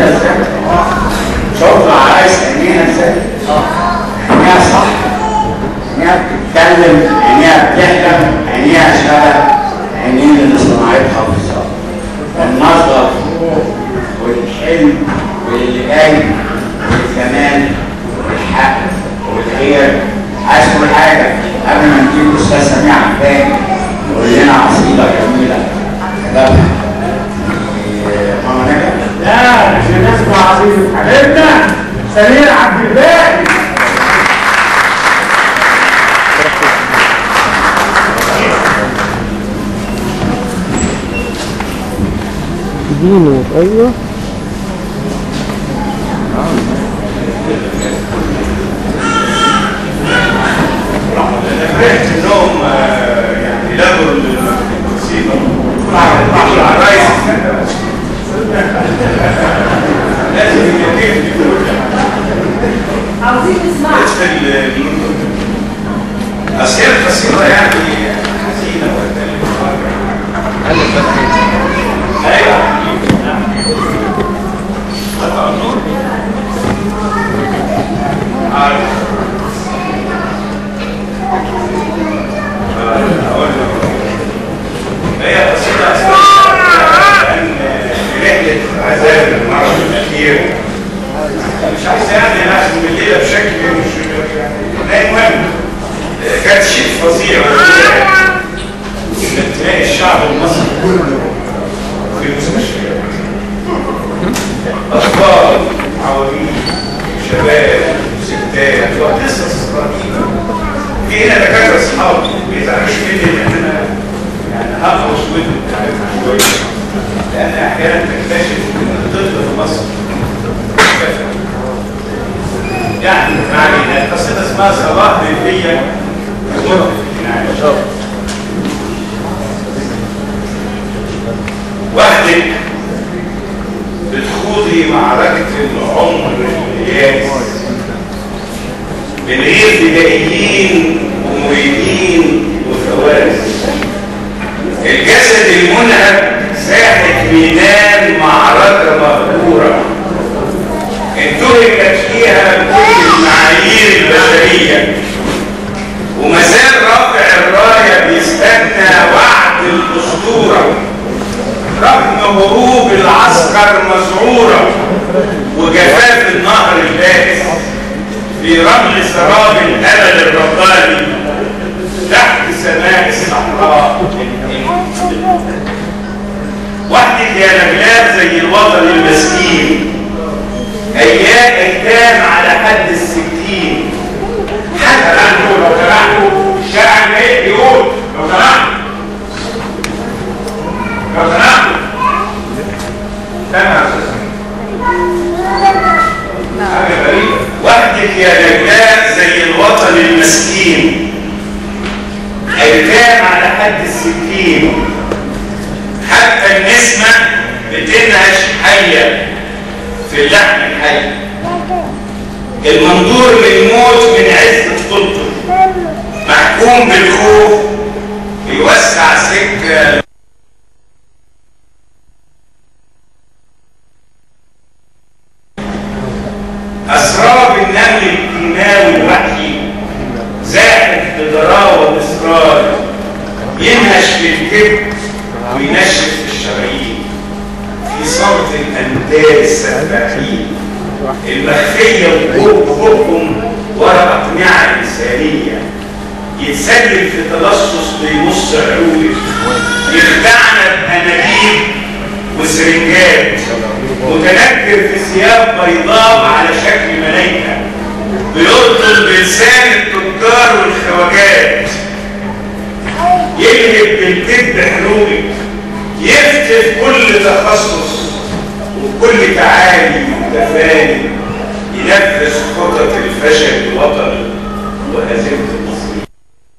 ازاي؟ شوف عايز عينيها ازاي؟ عينيها صح، عينيها بتتكلم، عينيها بتحلم، عينيها شغل، عينين اللي صنعتها بالظبط. النظر والحلم واللي جاي والزمان والحق والخير. عايز تقول حاجه قبل ما نجيب الاستاذ سميع عباني يقول لنا عصيده جميله كتبها ماما نجا؟ لا عشان نسمع عصيده حبيبنا سمير عبد الباقي. دينه ايوه انهم يعني لغوا الموسيقى على الرئيس لازم عاوزين نسمع أصل القصيدة يعني حزينة ايوه قطع النور هي قصيدة أن رحلة عذاب المرض الأخير مش عايز يعني ناخد الليلة بشكل مش لا المهم كانت شيء فظيع انك تلاقي الشعب المصري كله في المستشفيات أطفال عواميد شباب وستات وقصص رهيبة. في هنا دكاترة أصحابي ما يزعلوش مني لأن أنا يعني هقص ودني شوية، لأن أحيانا تكتشف إن الطفل في مصر يعني ما علينا. القصيدة اسمها صباح ليلية مرة في الجناية. وحدك بتخوضي معركة العمر الياس من غير بدائيين ومريدين وفوارس. الجسد المنهك ساحة ميدان معركة مغفورة انتهكت فيها كل المعايير البشرية، ومازال رافع الراية بيستنى وعد الأسطورة رغم هروب العسكر مذعورة وجفاف النهر البارز في رمل سراب الأمل الرباني تحت سماء الصحراء. وحدك يا نجلاء زي الوطن المسكين أيام على حد السكين. حتى عنه لو سمحتوا الشاعر ايه بيقول لو سمحتوا سامع حاجة غريبة. وحدك يا نجلاء زي الوطن المسكين أيام على حد السكين. حتى النسمة بتنهش حية في اللحم الحي. المنظور للموت من عز طفولته محكوم بالخوف بيوسع سكة أسراب النمل الكيماوي الوحشي زاحف بضراوة وإصرار ينهش في الكبد وينشف في الشرايين في صمت الأندال السفاحين المخفية وفوقهم ورا أقنعة إنسانية يتسلل في تلصص بيمص عروق يخدعنا بأنابيب وسرنجات متنكر في ثياب بيضاء على شكل ملايكة بيرطل بلسان التجار والخواجات يلهب بالكذب حلولك يفتف كل تخصص وكل تعالي وتفاني ينفذ خطط الفشل الوطني وهزيمة المصريين.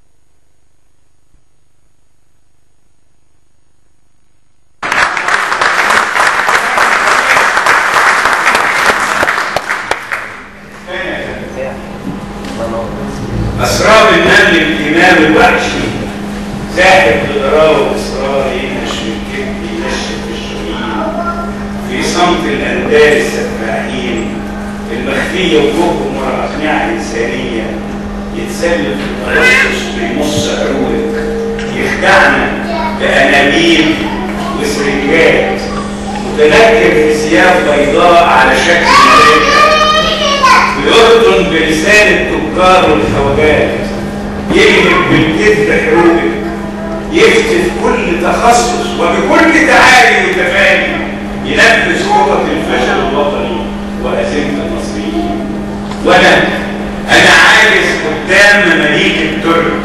أسراب النمل الإمام الوحشي زاحف بضراوة وإصرار ينهش في الكذب ينشف في الشرايين في صمت الأنبياء دار السفاحين المخفية وجوههم ورا أقنعة إنسانية، يتسلم في الترصص بيمص عروق، يخدعنا بأنابيب وسرنجات، متنكر في ثياب بيضاء على شكل ملائكة، ويردن بلسان التجار والخواجات، يجلب بالكذب حروبك، يفتي في كل تخصص وبكل تعالي وتفاني، ينفذ خطط الفشل الوطني وأزمة المصريين. أنا عاجز قدام مماليك الترك،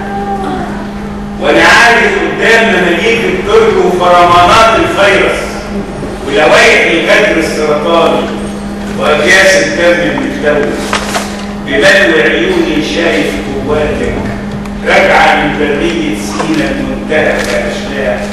وأنا عاجز قدام مماليك الترك وفرمانات الفيروس ولوائح الغدر السرطاني وأكياس الدم المتلوث. ببلو عيوني شايف قواتك راجعة من برية سينا المنتهكة أشلاء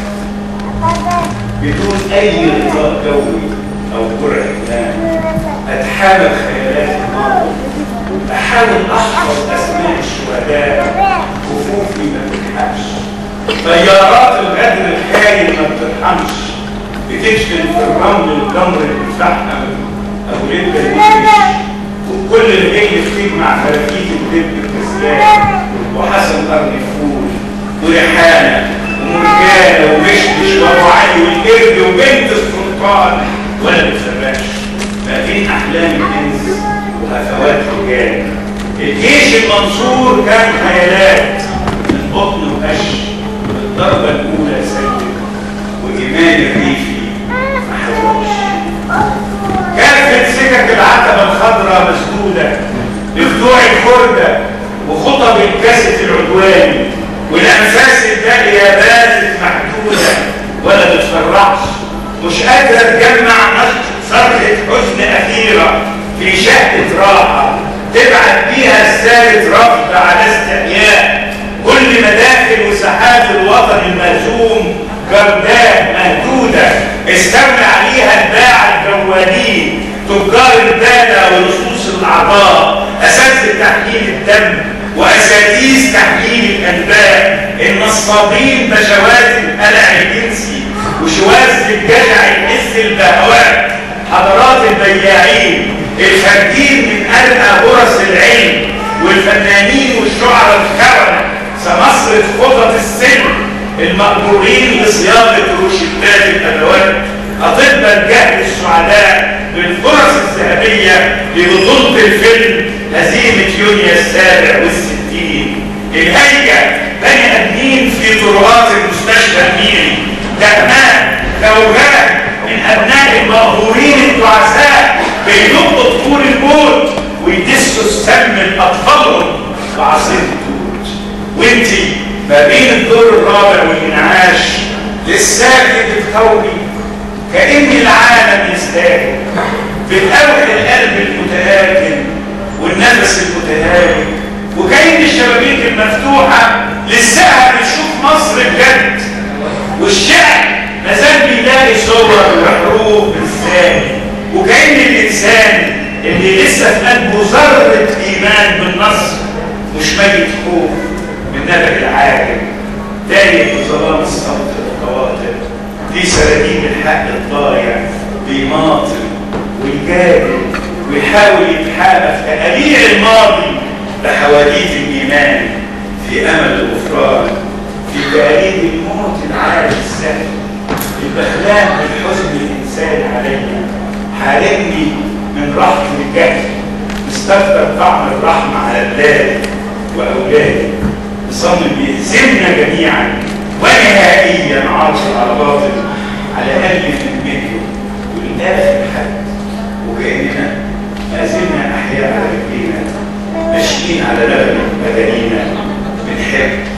بدون أي رضا جوي أو جرعة نام. أتحامل خيالات الماضي، أحاول أحفظ أسماء الشهداء، كفوفي ما بتلحقش، طيارات الغدر الخاين ما بترحمش، بتدفن في الرمل الجمر المفحم أو لب المفش، وكل الرجل بتجمع فراكيت الدب الكسلان وحسن قرن الفول وريحانة ومرجانة ومشمش وابو علي والقرد وبنت السلطان، ولا بتفرقش ما بين أحلام الإنس وهفوات رجال. الجيش المنصور كان خيالات من بطن وقش، الضربة الأولى سلم وإيمان الريفي ما حولش. كانت سكك العتبة الخضراء مسدودة لفتوع الخردة وخطب الكاسة العدواني، والأنفاس الباقية باتت محدودة ولا بتفرحش، مش قادرة تجمع صرخة حزن أخيرة في شهقة راحة تبعت بيها رسالة رفض على استحياء. كل مداخل وساحات الوطن المهزوم جرداء مهدودة استولى عليها الباعة الجوالين، تجار الدالة ولصوص الأعضاء، أساتذة تحليل الدم وأساتذة تحليل الأنباء، النصابين بشوات القلع الجنسي وشواذ الجشع الحس البهوات، حضرات البياعين الخارجين من أرقى غرس العلم، والفنانين والشعراء الخونة سمسرة خطط السلم المأمورين لصياغة روشتات الأدوات، أطباء الجهل السعداء بالفرص الذهبية لبطولة الفيلم هزيمة يونيو السابع والستين، الهيئة بني آدمين في طرقات المستشفى الميري، دهمان زوجات من أبناء المأمورين التعساء بينقوا طفول الموت ويدسوا السم لأطفالهم وعصير التوت. وانتي ما بين الدور الرابع والإنعاش للساكت بتقوي كأن العالم يستاهل، بتقوي القلب المتآكل والنفس المتهالك، وكأن الشبابيك المفتوحة لساها بتشوف مصر بجد، والشعب مازال بيلاقي صور وحروف بالثاني، وكأن الإنسان اللي لسه في قلبه ذرة إيمان بالنصر مش ميت خوف من نبأ العاجل، تايه في ظلام الصمت القواتل، في سراديب الحق الضايع بيماطل ويجادل ويحاول يتحامى في تقاليع الماضي بحواديت الإيمان، في أمل الغفران، في تقاليد الموت العالي السهل، البخلان بالحزن الإنساني عليا، حارمني من رحمة الجهل، مستكتر طعم الرحمة على بلادي وأولادي، مصمم يهزمنا جميعا ونهائيا عاصر على باطل على أقل من مليون والآخر حد، وكأننا ما زلنا أحياء على رجلينا ماشيين على لبن بدنينا بنحب